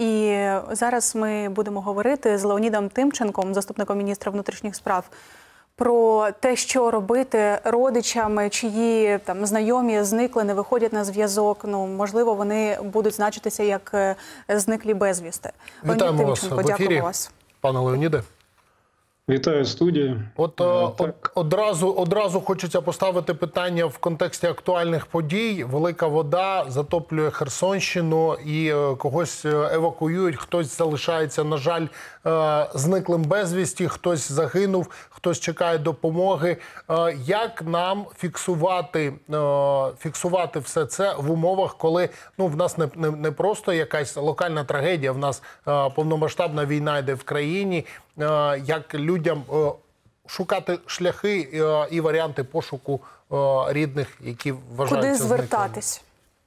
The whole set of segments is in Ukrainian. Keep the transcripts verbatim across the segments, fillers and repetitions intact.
І зараз ми будемо говорити з Леонідом Тимченком, заступником міністра внутрішніх справ, про те, що робити родичам, чиї там знайомі зникли, не виходять на зв'язок. Ну, можливо, вони будуть значитися як зниклі безвісти. Вітаємо вас в ефірі, пане Леоніде. Вітаю студію. От так. одразу, одразу хочеться поставити питання в контексті актуальних подій. Велика вода затоплює Херсонщину і когось евакуюють, хтось залишається, на жаль, зниклим безвісті, хтось загинув, хтось чекає допомоги. Як нам фіксувати, фіксувати все це в умовах, коли ну, в нас не, не, не просто якась локальна трагедія, в нас повномасштабна війна йде в країні, як людям шукати шляхи і варіанти пошуку рідних, які вважаються зниклими? Куди звертатись?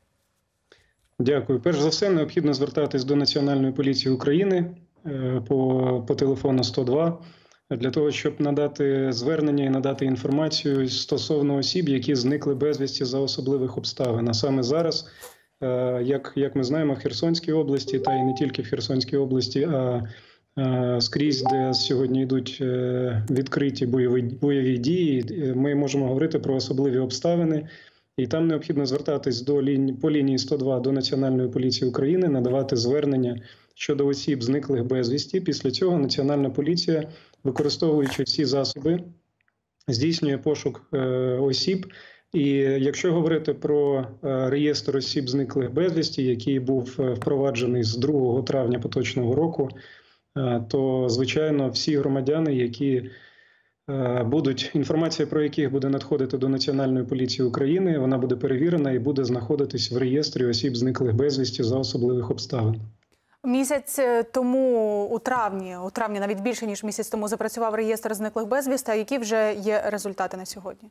Дякую. Перш за все, необхідно звертатись до Національної поліції України по, по телефону сто два, для того, щоб надати звернення і надати інформацію стосовно осіб, які зникли безвісті за особливих обставин. А саме зараз, як, як ми знаємо, в Херсонській області, та й не тільки в Херсонській області, а скрізь, де сьогодні йдуть відкриті бойові, бойові дії, ми можемо говорити про особливі обставини. І там необхідно звертатись до лінії, по лінії сто два до Національної поліції України, надавати звернення щодо осіб, зниклих безвісті. Після цього Національна поліція, використовуючи всі засоби, здійснює пошук е, осіб. І якщо говорити про е, реєстр осіб, зниклих безвісті, який був впроваджений з другого травня поточного року, е, то, звичайно, всі громадяни, які будуть, інформація про яких буде надходити до Національної поліції України, вона буде перевірена і буде знаходитись в реєстрі осіб, зниклих безвісті за особливих обставин. Місяць тому, у травні, у травні навіть більше, ніж місяць тому, запрацював реєстр зниклих безвісти. А які вже є результати на сьогодні?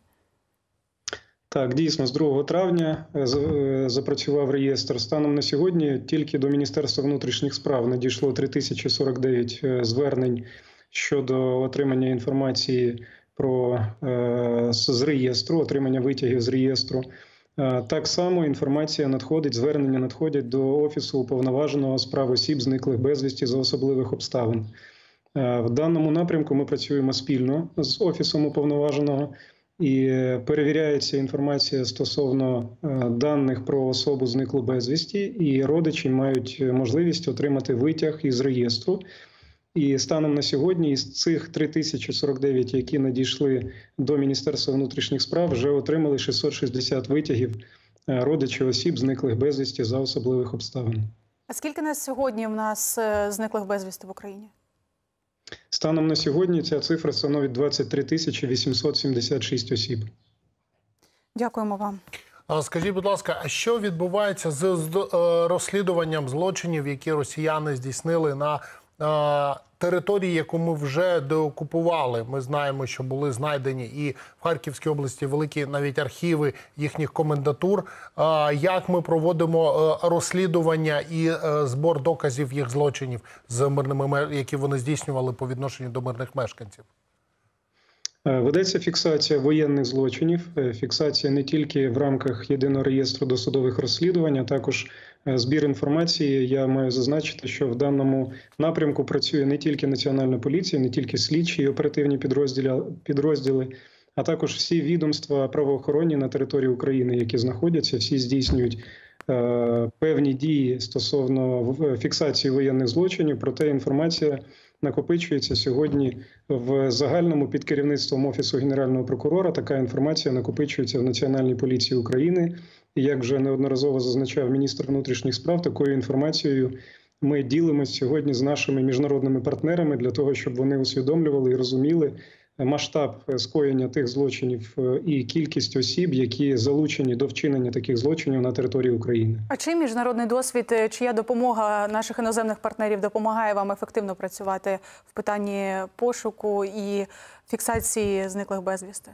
Так, дійсно, з другого травня запрацював реєстр. Станом на сьогодні тільки до Міністерства внутрішніх справ надійшло три тисячі сорок дев'ять звернень щодо отримання інформації про, е, з реєстру, отримання витягів з реєстру. Е, так само інформація надходить, звернення надходять до Офісу уповноваженого з прав осіб, зниклих безвісті за особливих обставин. Е, в даному напрямку ми працюємо спільно з Офісом уповноваженого і перевіряється інформація стосовно е, даних про особу, зниклу безвісті, і родичі мають можливість отримати витяг із реєстру. І станом на сьогодні із цих три тисячі сорок дев'ять, які надійшли до Міністерства внутрішніх справ, вже отримали шістсот шістдесят витягів родичів осіб, зниклих безвісті за особливих обставин. А скільки на сьогодні в нас зниклих безвісти в Україні? Станом на сьогодні ця цифра становить двадцять три тисячі вісімсот сімдесят шість осіб. Дякуємо вам. Скажіть, будь ласка, а що відбувається з розслідуванням злочинів, які росіяни здійснили на території, яку ми вже деокупували? Ми знаємо, що були знайдені і в Харківській області великі навіть архіви їхніх комендатур. Як ми проводимо розслідування і збор доказів їх злочинів, з мирними, які вони здійснювали по відношенню до мирних мешканців? Ведеться фіксація воєнних злочинів, фіксація не тільки в рамках єдиного реєстру досудових розслідувань, а також збір інформації. Я маю зазначити, що в даному напрямку працює не тільки Національна поліція, не тільки слідчі і оперативні підрозділи, підрозділи, а також всі відомства правоохоронні на території України, які знаходяться, всі здійснюють е, певні дії стосовно фіксації воєнних злочинів, проте інформація накопичується сьогодні в загальному під керівництвом Офісу Генерального прокурора. Така інформація накопичується в Національній поліції України. І як вже неодноразово зазначав міністр внутрішніх справ, такою інформацією ми ділимося сьогодні з нашими міжнародними партнерами для того, щоб вони усвідомлювали і розуміли масштаб скоєння тих злочинів і кількість осіб, які залучені до вчинення таких злочинів на території України. А чий міжнародний досвід, чия допомога наших іноземних партнерів допомагає вам ефективно працювати в питанні пошуку і фіксації зниклих безвісти?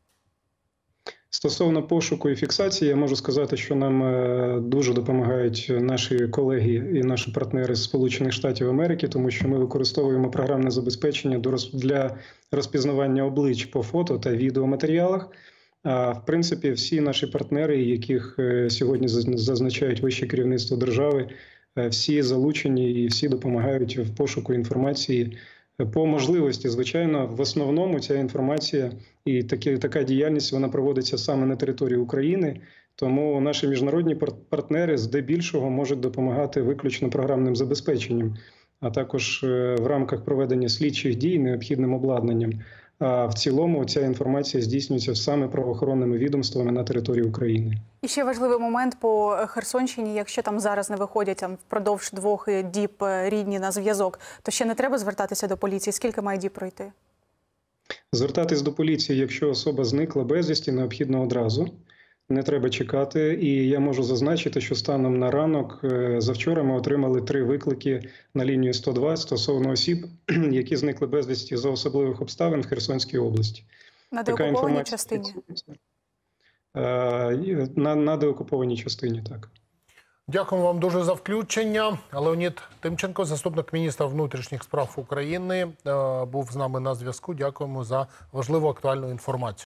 Стосовно пошуку і фіксації, я можу сказати, що нам дуже допомагають наші колеги і наші партнери з Сполучених Штатів Америки, тому що ми використовуємо програмне забезпечення для розпізнавання облич по фото та відеоматеріалах. А в принципі, всі наші партнери, яких сьогодні зазначають вище керівництво держави, е, всі залучені і всі допомагають в пошуку інформації. По можливості, звичайно, в основному ця інформація і такі, така діяльність вона проводиться саме на території України, тому наші міжнародні партнери здебільшого можуть допомагати виключно програмним забезпеченням, а також в рамках проведення слідчих дій необхідним обладнанням. А в цілому ця інформація здійснюється саме правоохоронними відомствами на території України. І ще важливий момент по Херсонщині. Якщо там зараз не виходять там, впродовж двох діб рідні на зв'язок, то ще не треба звертатися до поліції? Скільки має діб пройти? Звертатись до поліції, якщо особа зникла безвісті, необхідно одразу. Не треба чекати. І я можу зазначити, що станом на ранок завчора ми отримали три виклики на лінію сто два стосовно осіб, які зникли безвісті за особливих обставин в Херсонській області. На деокупованій частині? На, на деокупованій частині, так. Дякуємо вам дуже за включення. Леонід Тимченко, заступник міністра внутрішніх справ України, був з нами на зв'язку. Дякуємо за важливу актуальну інформацію.